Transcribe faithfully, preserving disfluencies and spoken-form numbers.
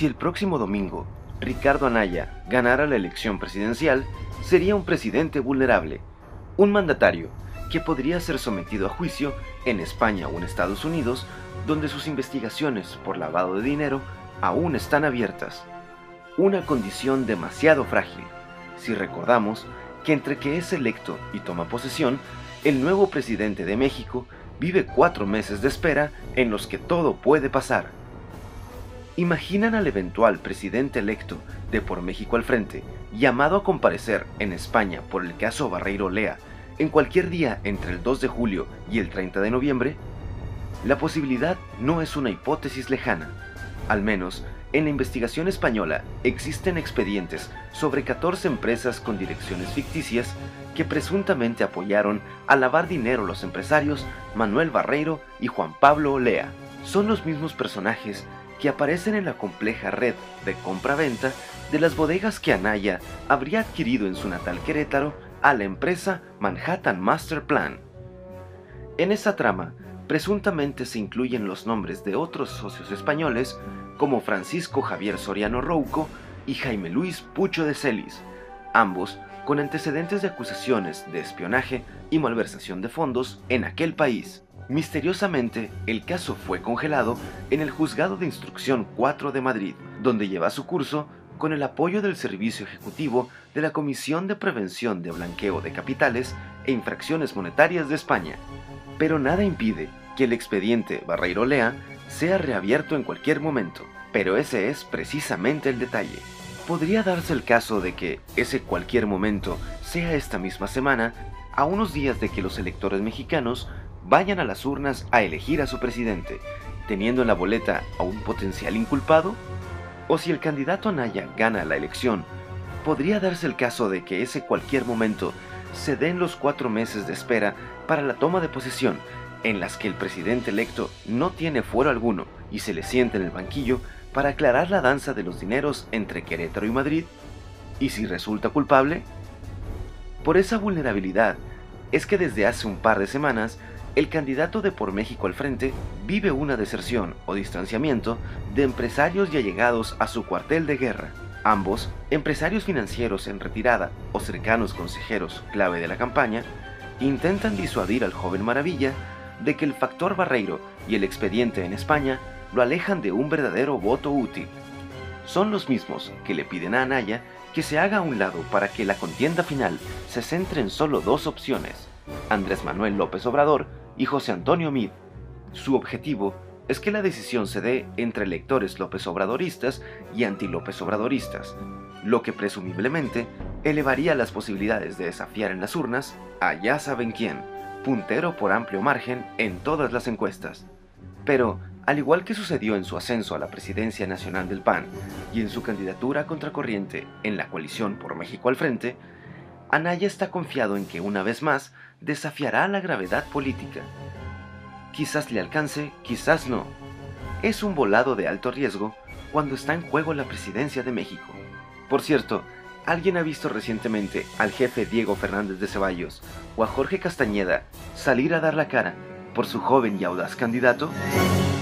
Si el próximo domingo Ricardo Anaya ganara la elección presidencial, sería un presidente vulnerable, un mandatario que podría ser sometido a juicio en España o en Estados Unidos, donde sus investigaciones por lavado de dinero aún están abiertas. Una condición demasiado frágil, si recordamos que entre que es electo y toma posesión, el nuevo presidente de México vive cuatro meses de espera en los que todo puede pasar. ¿Imaginan al eventual presidente electo de Por México al Frente, llamado a comparecer en España por el caso Barreiro Lea, en cualquier día entre el dos de julio y el treinta de noviembre? La posibilidad no es una hipótesis lejana. Al menos, en la investigación española existen expedientes sobre catorce empresas con direcciones ficticias que presuntamente apoyaron a lavar dinero los empresarios Manuel Barreiro y Juan Pablo Olea. Son los mismos personajes que aparecen en la compleja red de compra-venta de las bodegas que Anaya habría adquirido en su natal Querétaro a la empresa Manhattan Master Plan. En esa trama, presuntamente se incluyen los nombres de otros socios españoles como Francisco Javier Soriano Rouco y Jaime Luis Pucho de Celis, ambos con antecedentes de acusaciones de espionaje y malversación de fondos en aquel país. Misteriosamente, el caso fue congelado en el Juzgado de Instrucción cuatro de Madrid, donde lleva su curso con el apoyo del Servicio Ejecutivo de la Comisión de Prevención de Blanqueo de Capitales e Infracciones Monetarias de España. Pero nada impide que el expediente Barreiro Lea sea reabierto en cualquier momento, pero ese es precisamente el detalle. Podría darse el caso de que ese cualquier momento sea esta misma semana, a unos días de que los electores mexicanos vayan a las urnas a elegir a su presidente, teniendo en la boleta a un potencial inculpado. O si el candidato Anaya gana la elección, podría darse el caso de que ese cualquier momento se den los cuatro meses de espera para la toma de posesión, en las que el presidente electo no tiene fuero alguno y se le sienta en el banquillo para aclarar la danza de los dineros entre Querétaro y Madrid. ¿Y si resulta culpable? Por esa vulnerabilidad es que desde hace un par de semanas el candidato de Por México al Frente vive una deserción o distanciamiento de empresarios y allegados a su cuartel de guerra. Ambos, empresarios financieros en retirada o cercanos consejeros clave de la campaña, intentan disuadir al joven Maravilla de que el factor Barreiro y el expediente en España lo alejan de un verdadero voto útil. Son los mismos que le piden a Anaya que se haga a un lado para que la contienda final se centre en solo dos opciones: Andrés Manuel López Obrador y José Antonio Meade. Su objetivo es que la decisión se dé entre electores López Obradoristas y anti-López Obradoristas, lo que presumiblemente elevaría las posibilidades de desafiar en las urnas a ya saben quién, puntero por amplio margen en todas las encuestas. Pero, al igual que sucedió en su ascenso a la presidencia nacional del P A N y en su candidatura a contracorriente en la coalición Por México al Frente, Anaya está confiado en que una vez más desafiará la gravedad política. Quizás le alcance, quizás no. Es un volado de alto riesgo cuando está en juego la presidencia de México. Por cierto, ¿alguien ha visto recientemente al jefe Diego Fernández de Ceballos o a Jorge Castañeda salir a dar la cara por su joven y audaz candidato?